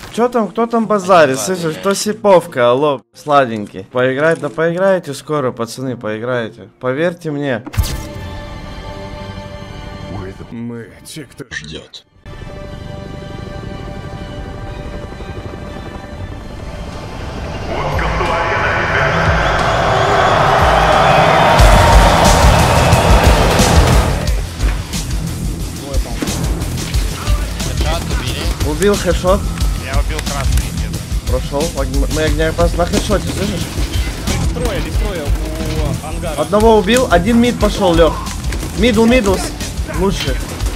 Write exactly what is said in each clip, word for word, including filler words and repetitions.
Чё там, кто там базарит? Слышишь, кто сиповка, алло, сладенький. Поиграть, да поиграете скоро, пацаны, поиграете. Поверьте мне. Мы те, кто ждет. Убил хэдшот. Я убил красный. Прошел. Мы огнеопас на хэдшоте, слышишь? Лифтроя, лифтроя у ангара. Одного убил, один мид пошел, Лех. Мидл, мидл. Лучше.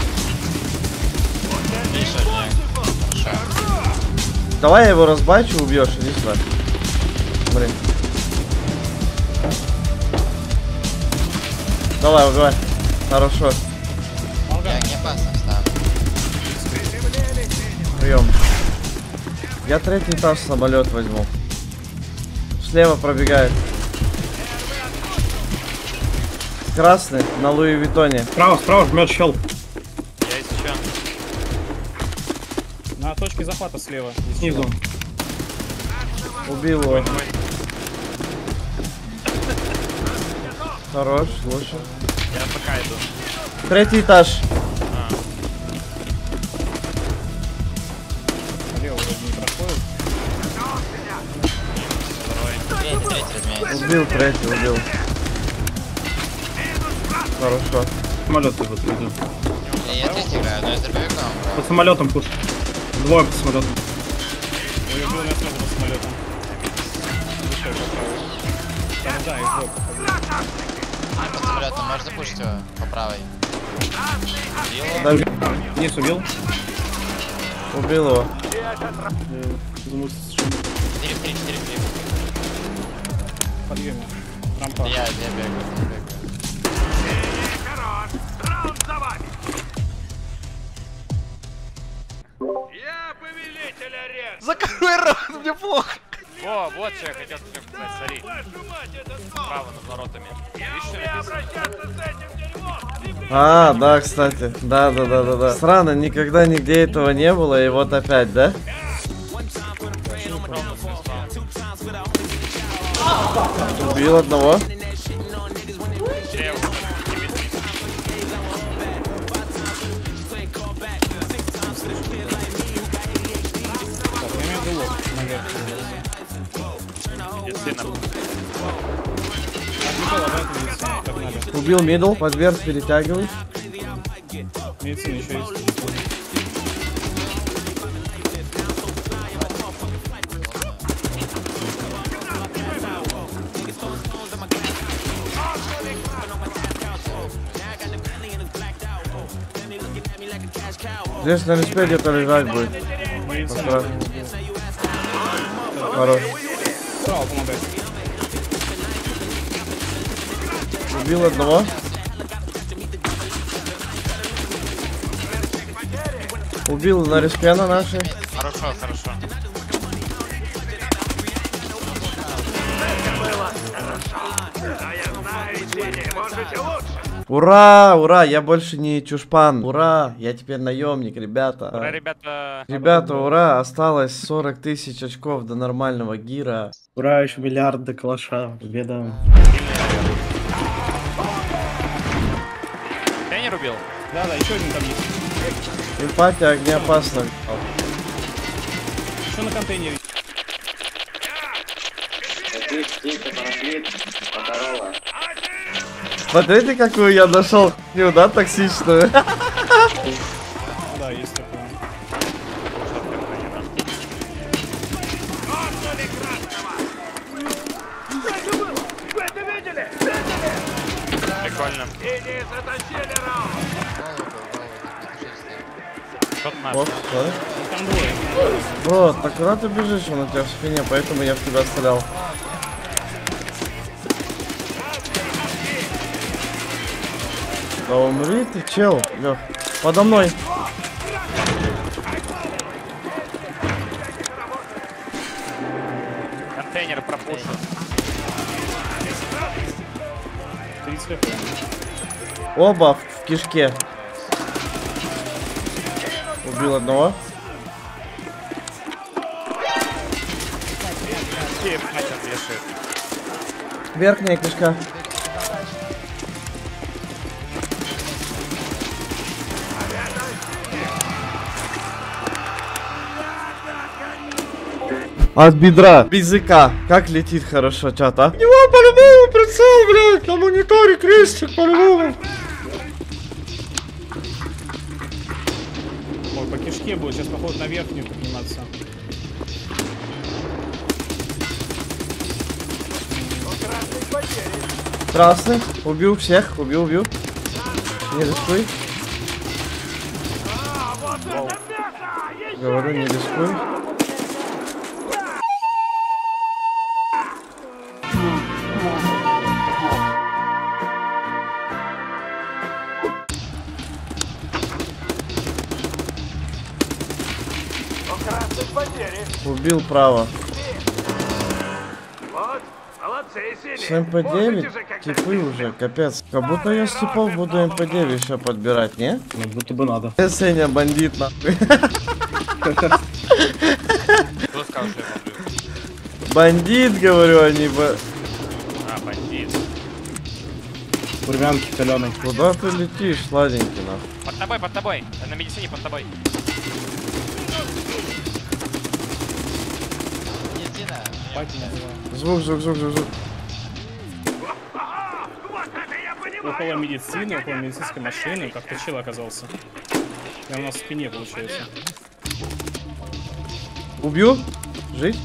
Давай я его разбачу, убьешь, иди сюда. Блин. Давай, убивай. Хорошо. Я не опасно встану. Прием. Я третий этаж самолет возьму. Слева пробегает. Красный на Луи Виттоне. Справа, справа жмет щел. Я еще. На точке захвата слева. Снизу. Убил его. Хорош, лучше. Я пока иду. Третий этаж. Лево вроде не проходит. Третий, третий разменяется. Убил третий, убил. Хорошо. Самолет вот иду. Я третий играю, но я с дробовиком. Под самолетом пуш. Двое под самолетом. Ой, убил меня сразу под самолетом. Вышел по правой. Там, да, и двое походу. Под самолетом можешь запушить его по правой. Убил. Даже Вниз убил. убил его. четыре в три, четыре в три. Подъеме. Рампа. Я, я бегаю, я бегаю. Я повелитель арены. Закрой рот, мне плохо. О, вот что я хотел тебе сказать, смотри. Справа над воротами. Видишь, что написано? А, да, кстати. Да, да, да, да, да. Странно, никогда нигде этого не было, и вот опять, да? Убил одного. Убил мидл, подверх перетягиваюсь. Медицина еще есть. Здесь на респе где-то лежать будет. Посмотри. Хорош. Справа помогает. Убил одного. Убил на респе на нашей. Хорошо, хорошо. Ура, ура, я больше не чушпан. Ура, я теперь наемник, ребята. Ура, ребята. Ребята, ура, осталось сорок тысяч очков до нормального гира. Ура, еще миллиард до калаша. Победа. Тренер убил? Да, да, еще один там есть. Эмпатия огнеопасна. Еще на контейнере. Смотрите, какую я нашел хуйню, да, токсичную. Да, есть такое. Прикольно. Что-то наш. Вот, да? Там двое. Бро, так куда ты бежишь, он у тебя в спине, поэтому я в тебя стрелял. Да умри ты, чел, Лёх. Подо мной. Контейнер пропушен. тридцать эф пи. Оба в, в кишке. Убил одного. пушит. Верхняя кишка. От бедра. Без языка. Как летит хорошо чат, а? У него по-любому прицел, блядь. На мониторе крестик по-любому. Ой, по кишке будет. Сейчас, походу, на верхнюю подниматься. Красный. Убил всех. Убил, убил. Не рискуй. Говорю, не рискуй. Убил право. С эм пэ девять типы уже, капец. Как будто я с типов буду эм пэ девять еще подбирать, не? Ну, будто бы надо. Э, Сеня, бандит, нахуй. Кто сказал, что я бомблю? Бандит, говорю, а не ба... А, бандит. Бурвянки каленый. Куда ты летишь, сладенький, нахуй? Под тобой, под тобой. На медицине под тобой. Медицина. Звук, звук, звук, звук, звук. Около медицины, около медицинской машины, как-то чел оказался. Прямо у нас в спине, получается. Убью? Жить?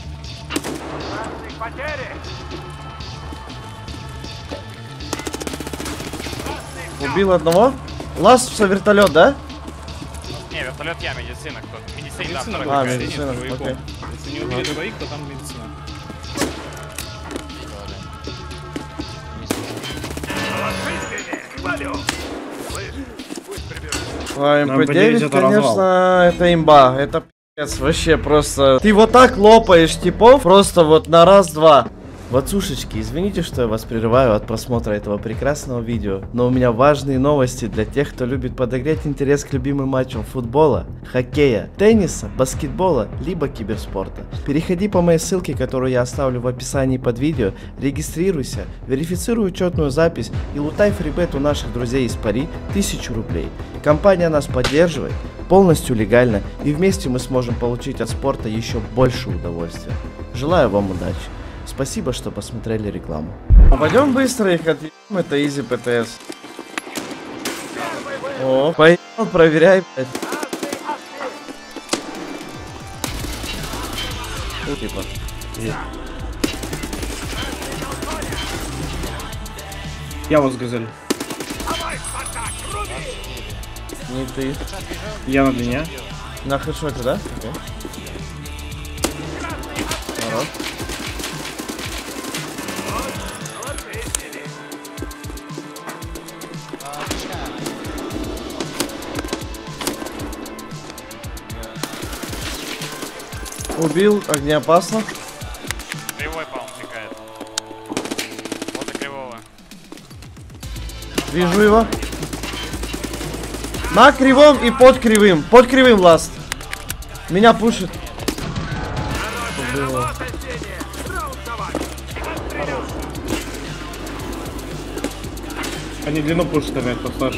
Убил одного? Ласт вертолет, да? Не, вертолет я, медицина кто? Медицина, да, Медицина второй. А, будет, медицина, нет, двояком. окей. Если не убили двоих, то там медицина. А, эм пэ эм пэ девять, девять это конечно, развал. это имба. Это пи***ц, вообще просто. Ты вот так лопаешь типов, просто вот на раз-два. Вацушечки, извините, что я вас прерываю от просмотра этого прекрасного видео, но у меня важные новости для тех, кто любит подогреть интерес к любимым матчам футбола, хоккея, тенниса, баскетбола, либо киберспорта. Переходи по моей ссылке, которую я оставлю в описании под видео, регистрируйся, верифицируй учетную запись и лутай фрибет у наших друзей из Пари тысячу рублей. Компания нас поддерживает, полностью легально, и вместе мы сможем получить от спорта еще больше удовольствия. Желаю вам удачи. Спасибо, что посмотрели рекламу. А пойдем быстро их отъебем, это изи пэ тэ эс. О, поехал, проверяй, блядь. Ну, типа. Я вот с газель. Не ты. Я на длине. На хедшоте, да? Окей. Хорош. Убил, огнеопасно. Кривой, по-моему, текает. Вот и кривого. Вижу его. На кривом и под кривым. Под кривым ласт. Меня пушит. Убил его. Они длину пушат опять, послаж.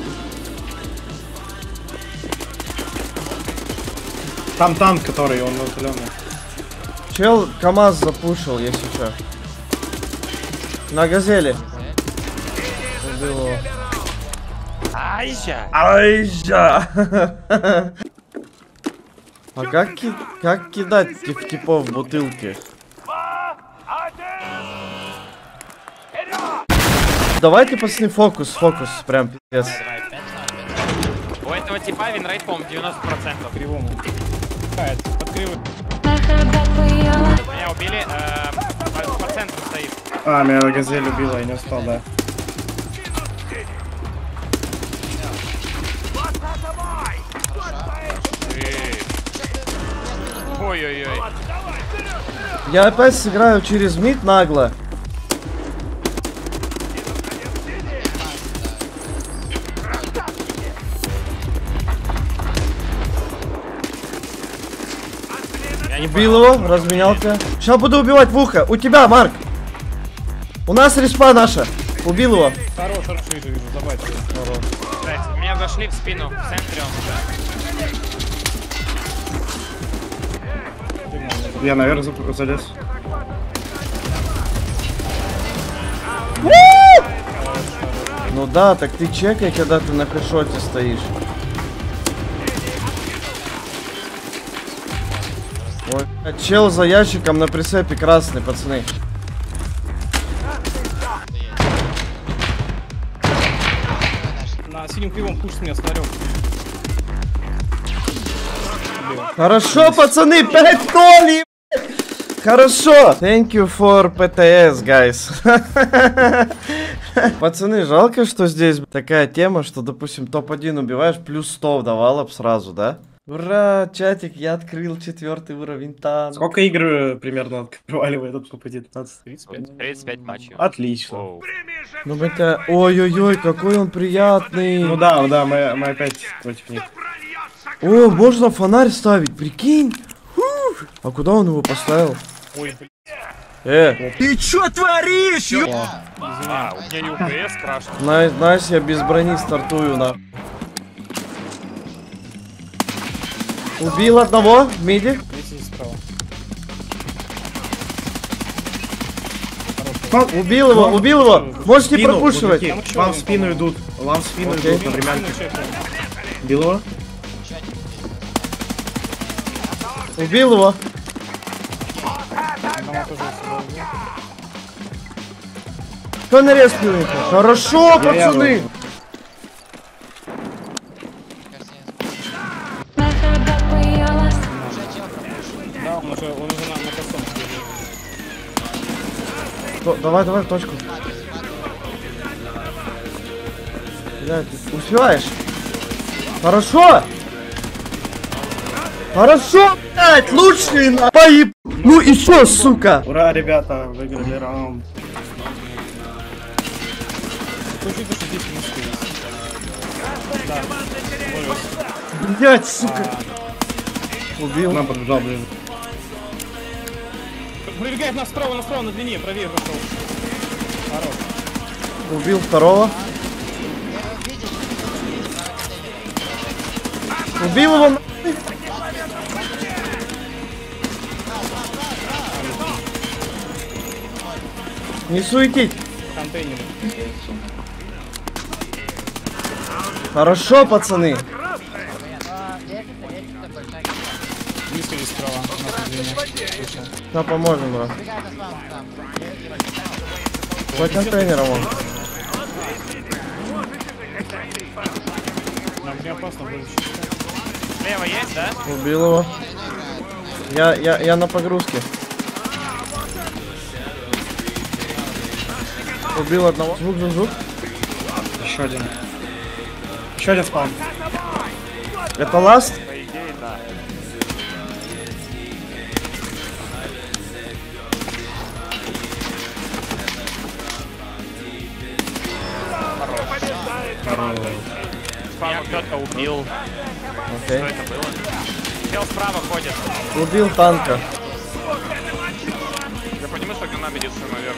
Там танк, который он зеленый. Чел КамАЗ запушил, если что. На газели. Убил его. Айжа! Айжа! А как, ки как кидать тип типов в бутылки? Давайте, пацаны, фокус, фокус, прям пиздец. У этого типа винрейт, по-моему, девяносто процентов. Кривому. Кает, под кривым. Меня убили, э, по, по центру стоит. А, меня газель убила, я не успел, да. Ой-ой-ой. Я опять сыграю через мид нагло. Я Убил его, разменял тебя. Сейчас буду убивать в ухо. У тебя, Марк. У нас респа наша. Убил его. Хорош, хорош, вижу, вижу, забать. Блять, меня зашли в спину, в центре он уже. Я наверх зап- залез. Ну да, так ты чекай, когда ты на хэшоте стоишь. Ой, чел за ящиком на прицепе красный, пацаны. На синем кривом пушит меня, смотрю. Хорошо, пацаны, пять ноль! Хорошо! Thank you for пи ти эс, guys. Пацаны, жалко, что здесь такая тема, что, допустим, топ один убиваешь, плюс сто давало б сразу, да? Ура, чатик, я открыл четвертый уровень танк. Сколько игр э, примерно открывали вы этот топ один? тридцать пять? тридцать пять матчей. Отлично. Оу. Ну, это... Ой-ой-ой, какой он приятный. Ну да, да, мы, мы опять против них. О, можно фонарь ставить, прикинь. Фух. А куда он его поставил? Ой, блин. Э, А, у меня ЮПС спрашивает. най- Найс, я без брони стартую, на. Убил одного в миде. Здесь справа. Убил его, убил его. Можете не пропушивать. Мужики, вам в спину идут. Вам в спину Окей. идут, например. Бил его? Убил его. Кто нарезал их? Хорошо, пацаны. Да, он уже, он уже на, на косом. То- Давай, давай, в точку. Блядь, ты успеваешь? Хорошо! Хорошо, блядь, лучший на поеб... Ну и чё, сука? Ура, ребята, выиграли раунд. Слушайте, что здесь мышки есть. Да. Блядь, сука. Убил. Нам подбежал ближе. Пробегает нас справа, на справа, на длине, правее пошел. Хорош. Убил второго. Убил его нахуй. Не суетить. Контейнер. Хорошо, пацаны. Выскочили справа. На длине. Да, поможем, брат. По контейнерам он. Нам не опасно будет. Слева есть, да? Убил его. Я, я, я на погрузке. Убил одного. Звук, звук, звук. Еще один. Еще один спаун. Это ласт? По идее, да. Меня кто-то убил. Что Окей. это было? Чел справа ходит. Убил танка. Я понимаю, что гранат идет наверх.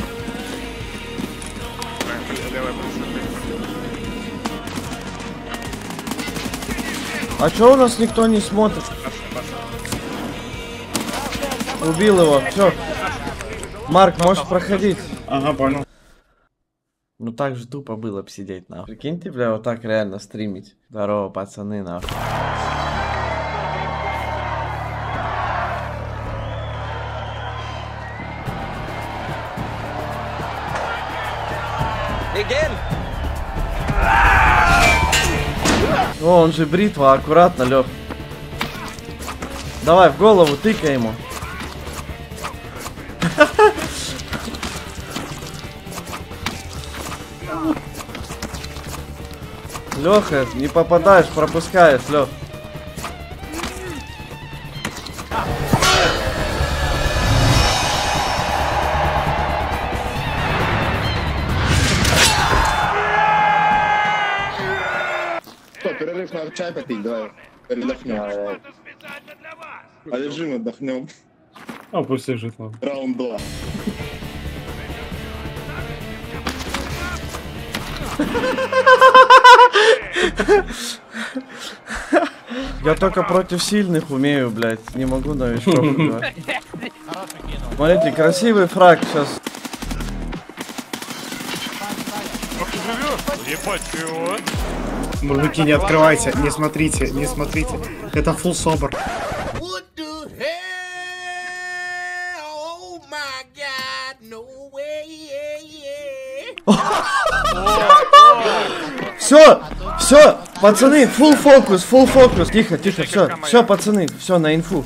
Левая А чё у нас никто не смотрит? Убил его. Все. Марк, можешь проходить. Ага, понял. Ну так же тупо было бы сидеть, нахуй. Прикиньте, бля, вот так реально стримить. Здорово, пацаны, нахуй. О, он же бритва, аккуратно, Лёх. Давай, в голову тыкай ему. Лёха, не попадаешь, пропускаешь, Лёх. Что, перерыв, надо чай попить, давай. Передохнем. А лежим, отдохнем. А, пусть лежит, ладно. Раунд два. Я только против сильных умею, блядь. Не могу новичков убивать. Смотрите, красивый фраг сейчас. Ебать, ты его. Мужики, не открывайте, не смотрите, не смотрите. Это фулл собор. Все, все, пацаны, full фокус, full фокус. Тихо, тихо, все, все, пацаны, все на инфу.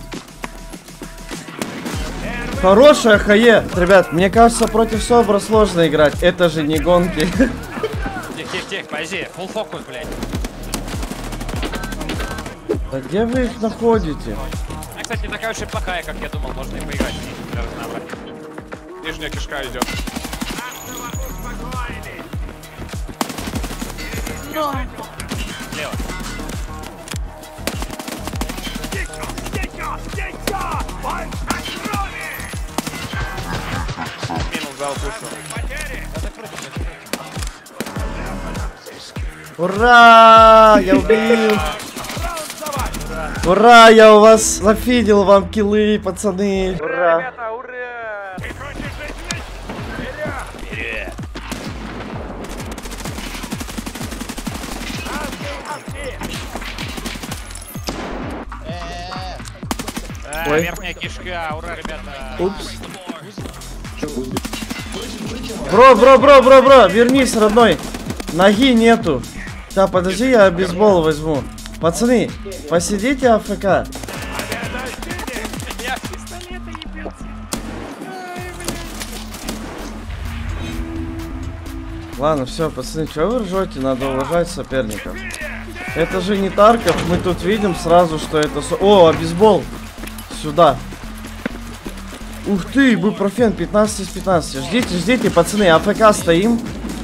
Хорошая хае, ребят, мне кажется, против Собра сложно играть. Это же не гонки. Тихо, тихо, тихо, подожди, full фокус, блядь. Да где вы их находите? А, кстати, не такая уж и плохая, как я думал, можно и поиграть. Для разнообразия. Нижняя кишка идет. Слева. Минус дал пушу. Ура! Я убил! Ура! Я у вас зафидел вам киллы, пацаны! Ура! Ребята, ура! А, Ой. верхняя кишка, ура, ребята! Упс. Бро, бро, бро, бро, бро, вернись, родной. Ноги нету. Да, подожди, я бейсбол возьму. Пацаны, посидите АФК. Я в пистолета ебется. Ладно, все, пацаны, что вы ржете? Надо уважать соперников. Это же не Тарков, мы тут видим сразу, что это... со- О, а бейсбол. Сюда. Ух ты, бупрофен пятнадцать из пятнадцати. Ждите, ждите, пацаны, АФК стоим.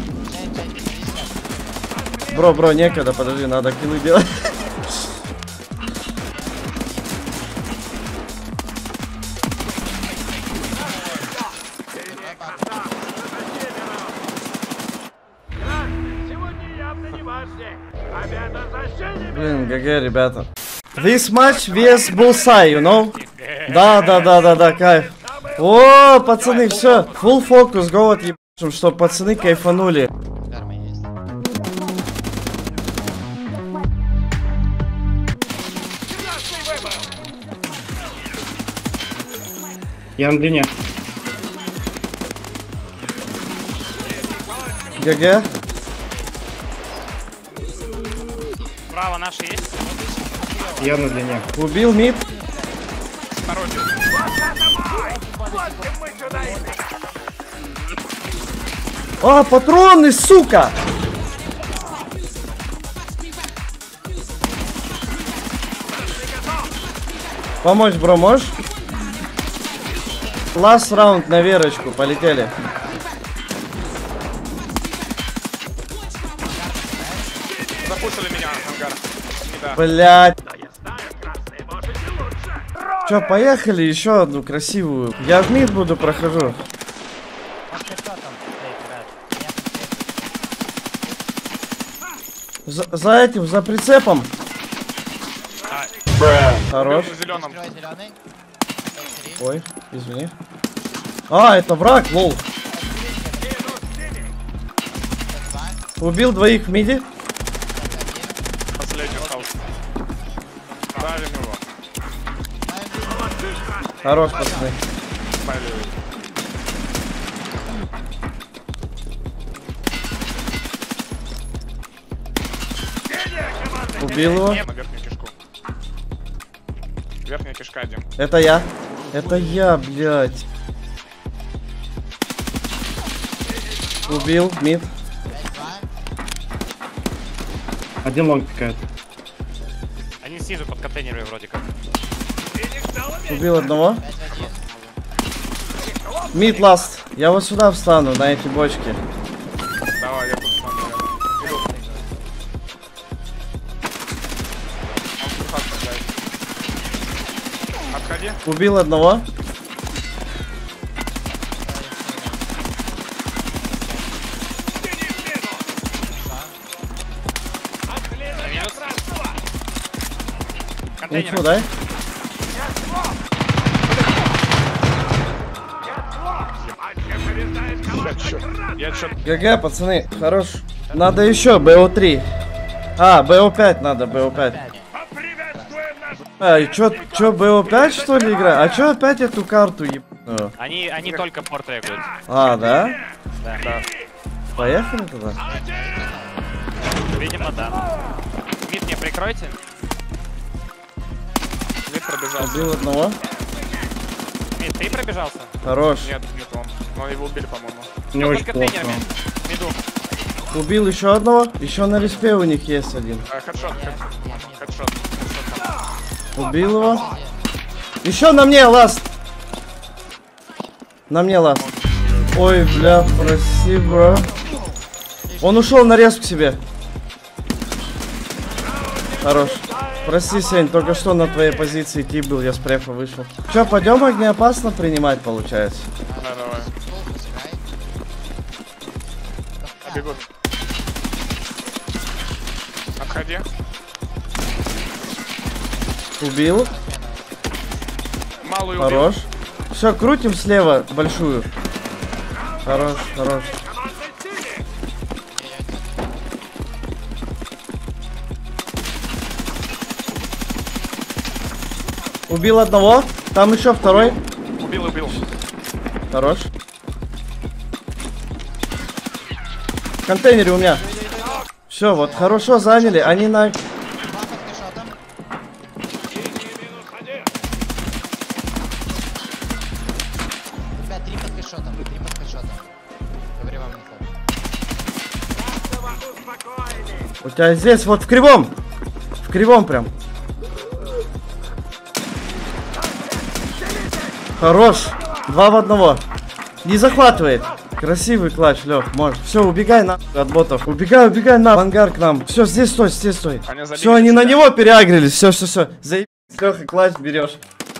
Бро, бро, некогда, подожди, надо киллы делать. Блин, ГГ, ребята. This match vs bullseye, you know? Да, да, да, да, да, кайф. О, пацаны, все, full фокус, go отъебашим, чтоб пацаны кайфанули. Карма есть. Я на длине. ГГ. Справа наши есть? Я на длине. Убил мид. А, патроны, сука! Помочь, бро, можешь? Last раунд на Верочку, полетели. Запушили меня, ангар. Да. Блять. Че, поехали еще одну красивую. Я в мид буду прохожу. За, за этим, за прицепом. Хорош. В зеленом. Открывай зеленый. Ой, извини. А, это враг, лол. Убил двоих в миде. Последний остался. Ставим его. Хорош, пацаны. Спаливай. Убил его. Не, на верхнюю кишку. Верхняя кишка, Дим. Это я. Это я, блядь. Убил, мид. Один лонг пикает. Они снизу под контейнерами вроде как. Убил одного. Мид ласт. Я вот сюда встану, на эти бочки. Давай, я тут смотрю. Иду. Он сухо стреляет. Отходи. Убил одного. Контейнер. Инфу дай. Я чё... ГГ, пацаны, хорош. Надо еще, БО три. А, БО пять надо, БО пять. А, и чё, чё, БО пять что ли играет? А чё опять эту карту ебаную? Они, они только порт регают. А, да? Да, да. Поехали туда? Видимо, да. Мид мне прикройте. Мид пробежал. Убил одного. Мид, ты пробежался? Хорош. Нет, нет, он. Но его убили, по-моему. Не очень плохо. Миду. Убил еще одного. Еще на респе у них есть один. А, хедшот, хедшот, хедшот. Убил его. Еще на мне ласт. На мне ласт. Ой, бля, прости, бро. Он ушел на рез к себе. Хорош. Прости, Сень, только что на твоей позиции тип был, я с префа вышел. Че, пойдем огнеопасно принимать, получается? Да, давай. Бегут. Отходи. Убил. Малую убил. Хорош. Все, крутим слева большую. Хорош, хорош. Убил одного. Там еще второй. Убил, убил. Хорош. В контейнере у меня. Все, вот хорошо заняли. Они на... Ребят, три под хэдшотом, три под хэдшотом. Говорю вам инфу. У тебя здесь, вот в кривом. В кривом прям. Хорош. Два в одного. Не захватывает. Красивый клатч, Лёх, можешь. Все, убегай на от ботов. Убегай, убегай на ангар к нам. Все, здесь стой, здесь стой. Все, они на него переагрились. Все, все, все. Заебись, Лёха, клатч берешь.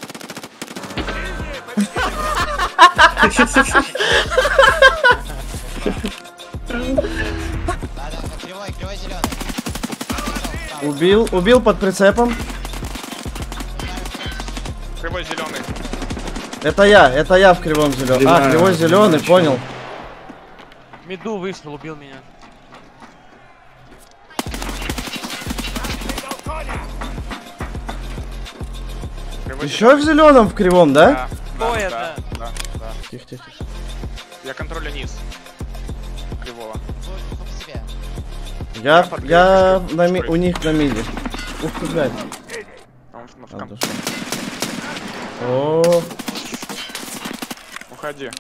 Кривой, кривой зеленый. Убил, убил под прицепом. Кривой зеленый. Это я, это я в кривом зеленом. А, кривой зеленый, понял. Миду вышел, убил меня. Еще в зеленом в кривом, да? Да, Кто да, это? да, да, да. Тихо, тихо, тихо. Я контролю низ. Кривого. Фу, себе. Я, под я крышкой, на ми- крышкой. у них на миде. Ух ты, блядь. Он в- в А, кон- дошел. О, Уходи.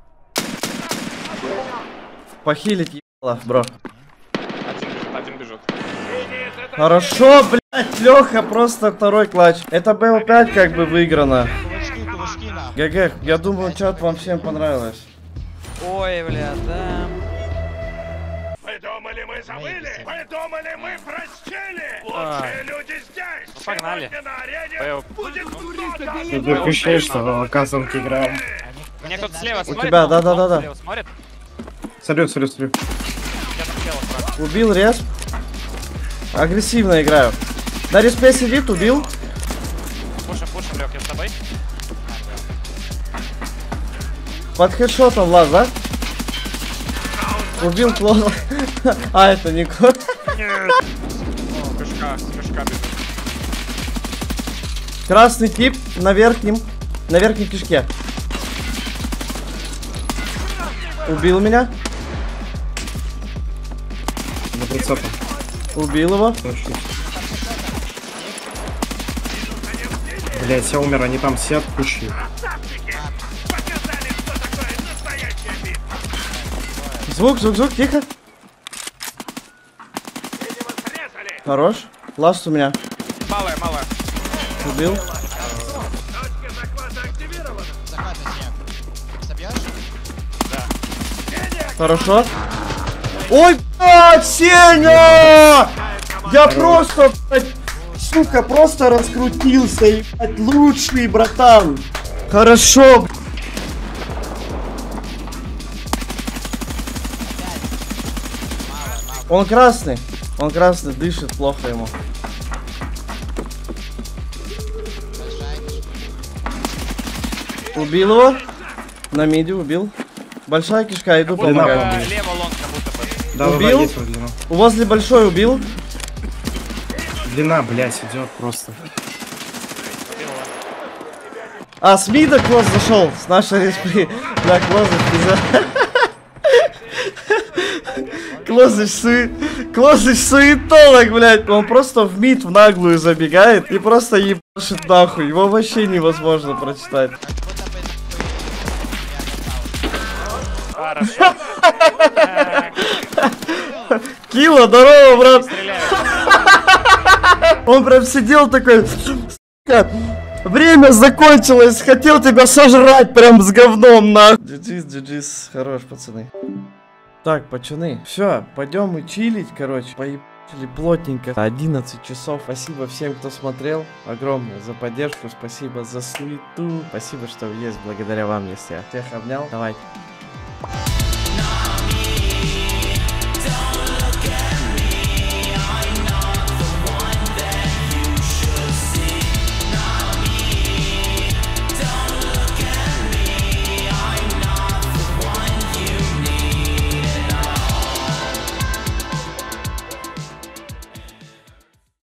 похилить ебало, бро. Один бежит, один бежит. Хорошо, блядь, Леха, просто второй клатч. Это БО пять как бы выиграно. Кулачки, кулачки, на. ГГ, я думаю, чат вам всем понравилось. Ой, бля, да. Вы думали, мы забыли? Maybe. Вы думали, мы простили? А. Лучшие люди здесь! Ну, погнали. Сегодня на арене Бэо. будет кто-то! Тут ощущение, что в казанке играем. Мне кто-то слева смотрит. тебя, он- да-да-да-да. он слева смотрит. Смотрю, смотрю, смотрю. Я там слева справа. Убил респ. Агрессивно играю. На респе сидит, убил. Пушим, пушим, Лёх, я с тобой. Под хедшотом лаз, да? Убил клона. А, это не клон. О, кышка, кышка бежит. Красный тип на верхнем. На верхней кишке. Убил меня. На прицепе. Убил его. Блять, я умер, они там сидят кучей. Звук, звук, звук, тихо. Хорош. Ласт у меня. Малая, малая. Убил. Захват на снег. Собьешь? Хорошо. Ой, блядь, Сеня! Я просто, блядь, сука, просто раскрутился, ебать, лучший, братан. Хорошо, б***ь. Он красный. Он красный, дышит плохо ему. Убил его. На миде убил. Большая кишка, иду Будто бы помогать. лево лонг, как будто бы. Да, да, да, Убил? есть вот длина. Возле большой убил. Длина, блядь, идет просто. А, с мида Клосс зашел. С нашей респри. Да, Клоссыч, пизда. Клоссыч, сует... Клоссыч суетолог, блядь. Он просто в мид в наглую забегает и просто ебашит нахуй. Его вообще невозможно прочитать. Хорошо. Кило, здорово, брат. Стреляют. Он прям сидел такой, сука, время закончилось, хотел тебя сожрать прям с говном, нахуй. Джи-джис, джи-джис, хорош, пацаны. Так, пацаны, все, пойдем мы чилить, короче, поебали плотненько. одиннадцать часов, спасибо всем, кто смотрел, огромное за поддержку, спасибо за суету, спасибо, что есть благодаря вам, если я всех обнял. Давайте.